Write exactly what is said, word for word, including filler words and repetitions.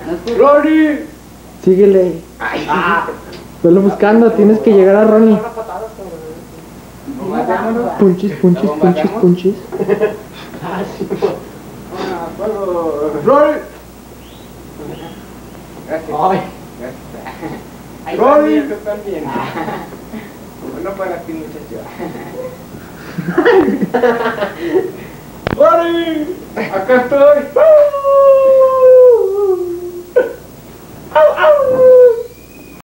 ¡Ronnie! Síguele. Ay, ah. Velo buscando, tienes que llegar a Ronnie. Punchis, punchis, punchis, punchis. ¡Ronnie! Ay, ¡Ronnie! tú también. Uno para ti, muchacho. ¡Ronnie! ¡Acá estoy!